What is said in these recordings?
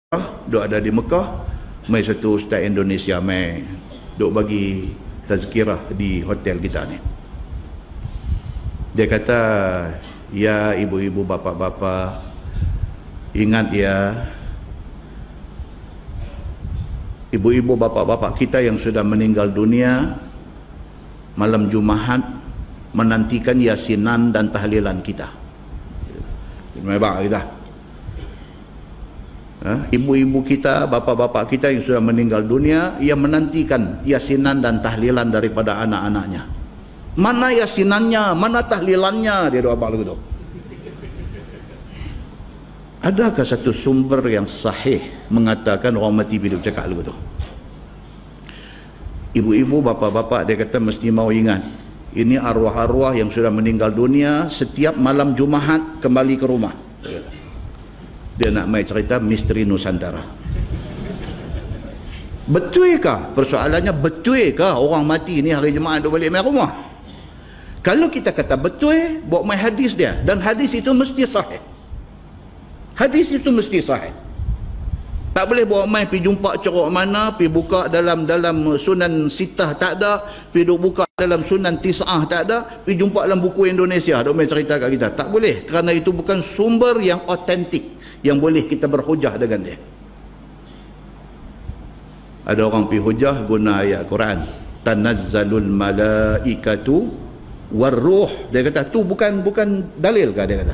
duk ada di Mekah, mai satu ustaz Indonesia mai duk bagi tazkirah di hotel kita ni. Dia kata, ya ibu-ibu, bapa-bapa, ingat ya, ibu-ibu, bapa-bapa kita yang sudah meninggal dunia malam Jumaat menantikan yasinan dan tahlilan kita. Memang kita, ibu-ibu kita, bapa-bapa kita yang sudah meninggal dunia, yang menantikan yasinan dan tahlilan daripada anak-anaknya. Mana yasinannya, mana tahlilannya, dia doa begitu. Adakah satu sumber yang sahih mengatakan orang mati hidup cakap begitu? Ibu-ibu, bapa-bapa, dia kata mesti mau ingat, ini arwah-arwah yang sudah meninggal dunia setiap malam Jumaat kembali ke rumah. Dia nak main cerita misteri Nusantara. Betulkah? Persoalannya, betulkah orang mati ni hari Jumaat duk balik main rumah? Kalau kita kata betul, bawa main hadis dia, dan hadis itu mesti sahih. Hadis itu mesti sahih. Tak boleh bawa main pergi jumpa ceruk mana, pergi buka dalam Sunan Sitah tak ada, pergi duk buka dalam Sunan Tis'ah tak ada, pergi jumpa dalam buku Indonesia duk main cerita kat kita. Tak boleh, kerana itu bukan sumber yang otentik yang boleh kita berhujah dengan dia. Ada orang pergi hujah guna ayat Quran, tanazzalul malaikatu warruh. Dia kata tu bukan dalil kah, dia kata?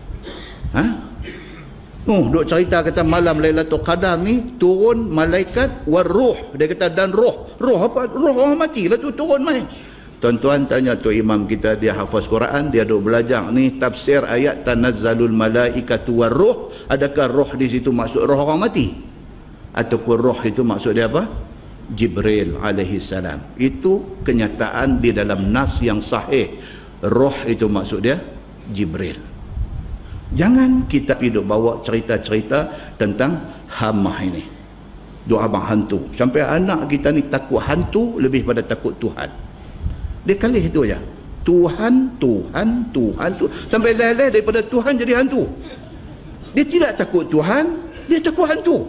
Duk cerita kata malam Lailatul Qadar ni turun malaikat warruh. Dia kata dan roh. Roh apa? Roh orang mati lah tu turun mai. Tuan-tuan tanya tu imam kita, dia hafaz Quran, dia duk belajar ni tafsir ayat tanazzalul malaikatu warruh. Adakah roh di situ maksud roh orang mati? Ataupun roh itu maksud dia apa? Jibril alaihi salam. Itu kenyataan di dalam nas yang sahih. Roh itu maksud dia Jibril. Jangan kita hidup bawa cerita-cerita tentang hamah ini, doa abang hantu, sampai anak kita ni takut hantu lebih pada takut Tuhan. Dia kalih itu aja, Tuhan, Tuhan, Tuhan, sampai leleh daripada Tuhan jadi hantu. Dia tidak takut Tuhan, dia takut hantu.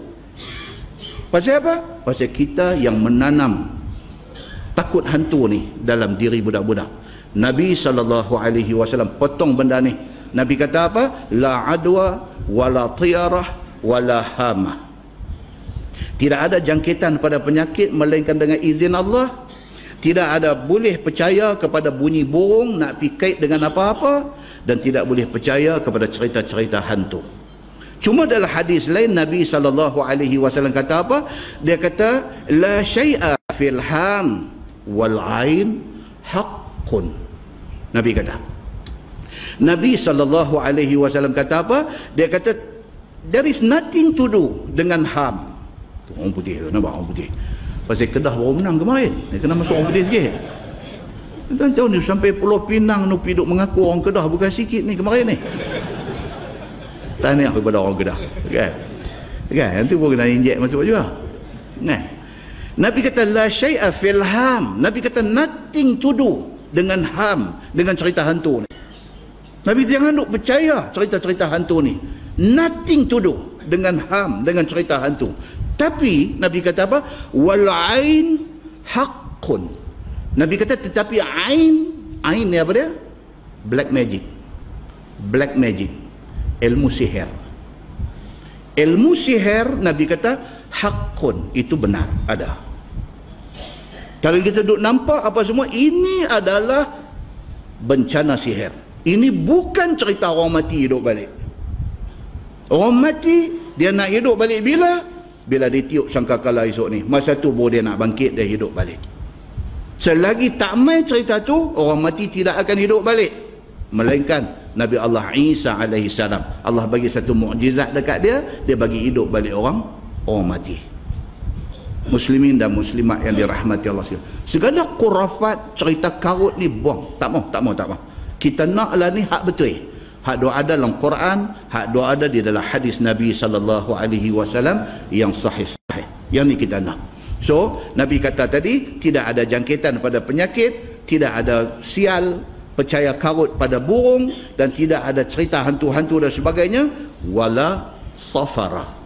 Pasal apa? Pasal kita yang menanam takut hantu ni dalam diri budak-budak. Nabi SAW potong benda ni. Nabi kata apa? La adwa wala tiyarah wala hamah. Tidak ada jangkitan pada penyakit melainkan dengan izin Allah. Tidak ada boleh percaya kepada bunyi burung nak pikait dengan apa-apa, dan tidak boleh percaya kepada cerita-cerita hantu. Cuma dalam hadis lain Nabi SAW kata apa? Dia kata la syai'a fil ham wal ain haqqun. Nabi kata, Nabi SAW kata apa? Dia kata there is nothing to do dengan ham. Orang putih tu, nampak orang putih. Pasal Kedah baru menang kemarin, dia kena masuk orang putih sikit. Tuan tahu ni sampai Pulau Pinang ni duk mengaku orang Kedah bukan sikit ni kemarin ni. Tahniah kepada orang Kedah, kan? Kan? Nanti pun kena injek masuk juga. Kan? Nabi kata la syai'a fil ham. Nabi kata nothing to do dengan ham, dengan cerita hantu ni. Nabi jangan duk percaya cerita-cerita hantu ni. Nothing to do dengan ham, dengan cerita hantu. Tapi Nabi kata apa? Wal ain haqqun. Nabi kata tetapi ain ni apa dia? Black magic. Black magic. Ilmu sihir. Ilmu sihir Nabi kata haqqun, itu benar, ada. Kalau kita duk nampak apa semua, ini adalah bencana sihir. Ini bukan cerita orang mati hidup balik. Orang mati dia nak hidup balik bila dia tiup sangkakala esok ni. Masa tu baru dia nak bangkit, dia hidup balik. Selagi tak main cerita tu, orang mati tidak akan hidup balik. Melainkan Nabi Allah Isa alaihi salam, Allah bagi satu mukjizat dekat dia, dia bagi hidup balik orang mati. Muslimin dan muslimat yang dirahmati Allah sekalian. Segala khurafat, cerita karut ni buang. Tak mau. Kita naklah ni hak betul. Hak doa ada dalam Quran, hak doa ada di dalam hadis Nabi SAW yang sahih. Yang ni kita nak. So, Nabi kata tadi, tidak ada jangkitan pada penyakit, tidak ada sial, percaya karut pada burung, dan tidak ada cerita hantu-hantu dan sebagainya. Wala safara.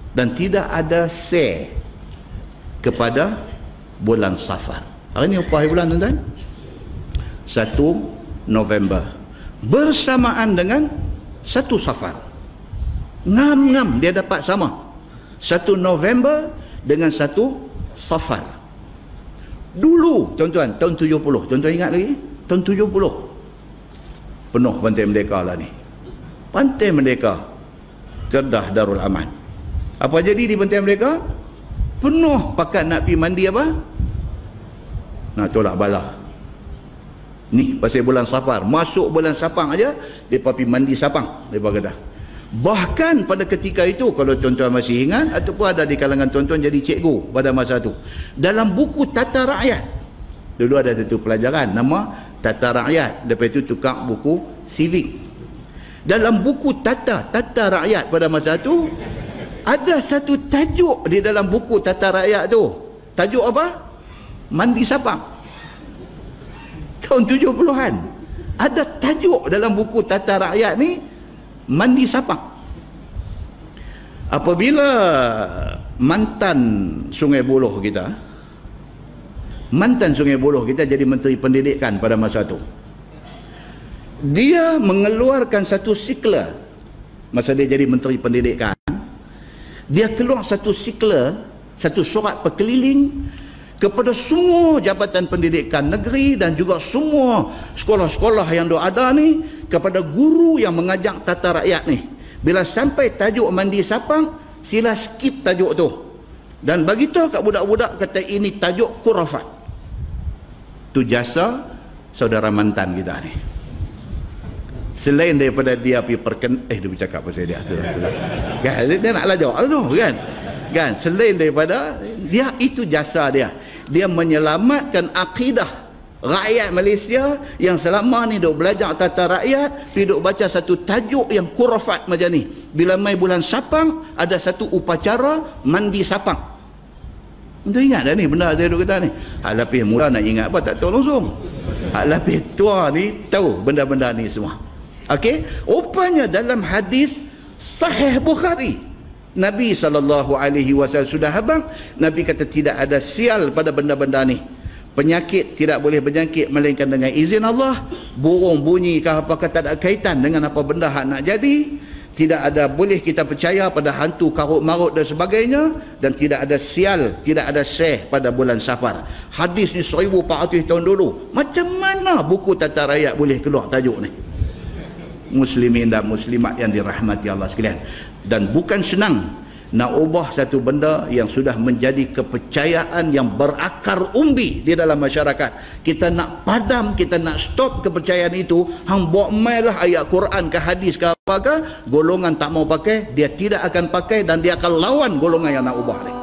dan tidak ada say kepada bulan Safar. Hari ni apa hari bulan tuan-tuan? 1 November bersamaan dengan 1 Safar. Ngam-ngam dia dapat sama, 1 November dengan 1 Safar. Dulu tuan-tuan, tahun 70, tuan-tuan ingat lagi? Tahun 70 penuh Pantai Merdeka lah ni. Pantai Merdeka, Kedah Darul Aman. Apa jadi di Pantai Merdeka? Penuh pakat nak pergi mandi apa? Nak tolak bala. Ni pasal bulan Safar. Masuk bulan Sapang aja depa pergi mandi Sapang, depa kata. Bahkan pada ketika itu, kalau tuan-tuan masih ingat ataupun ada di kalangan tuan-tuan jadi cikgu pada masa tu, dalam buku Tata Rakyat, dulu ada satu pelajaran nama Tata Rakyat, lepas itu tukar buku Civic. Dalam buku Tata Rakyat pada masa tu ada satu tajuk di dalam buku Tata Rakyat tu. Tajuk apa? Mandi Sapang. Tahun 70-an ada tajuk dalam buku Tata Rakyat ni, Mandi Sapang. Apabila mantan Sungai Buloh kita jadi Menteri Pendidikan pada masa itu, dia mengeluarkan satu sikla. Masa dia jadi Menteri Pendidikan, dia keluar satu sikla, satu surat perkeliling kepada semua jabatan pendidikan negeri dan juga semua sekolah-sekolah yang ada ni, kepada guru yang mengajar tata rakyat ni, bila sampai tajuk Mandi Sapang, sila skip tajuk tu dan bagi tahu kat budak-budak kata ini tajuk khurafat. Tu jasa saudara mantan kita ni. Selain daripada dia pergi dia bercakap pasal dia tu. Kan dia nak lajak tu kan. Selain daripada dia, itu jasa dia. Dia menyelamatkan akidah rakyat Malaysia yang selama ni duk belajar tata rakyat, pergi duk baca satu tajuk yang khurafat macam ni. Bila mai bulan Sapang ada satu upacara mandi Sapang. Tuan ingat dah ni benda saya duk kata ni. Hak lapis mula nak ingat apa tak tahu langsung. Hak lapis tua ni tahu benda-benda ni semua. Okey, rupanya dalam hadis Sahih Bukhari, Nabi SAW sudah habang, Nabi kata tidak ada sial pada benda-benda ni. Penyakit tidak boleh berjangkit melainkan dengan izin Allah. Burung bunyi ke apakah tak ada kaitan dengan apa benda hak nak jadi. Tidak ada boleh kita percaya pada hantu karut marut dan sebagainya. Dan tidak ada sial, tidak ada seh pada bulan Safar. Hadis ni 1400 tahun dulu. Macam mana buku Tata Rakyat boleh keluar tajuk ni? Muslimin dan muslimat yang dirahmati Allah sekalian. Dan bukan senang nak ubah satu benda yang sudah menjadi kepercayaan yang berakar umbi di dalam masyarakat. Kita nak padam, kita nak stop kepercayaan itu, hang buat mailah ayat Quran ke hadis ke apakah, golongan tak mau pakai, dia tidak akan pakai dan dia akan lawan golongan yang nak ubah ni.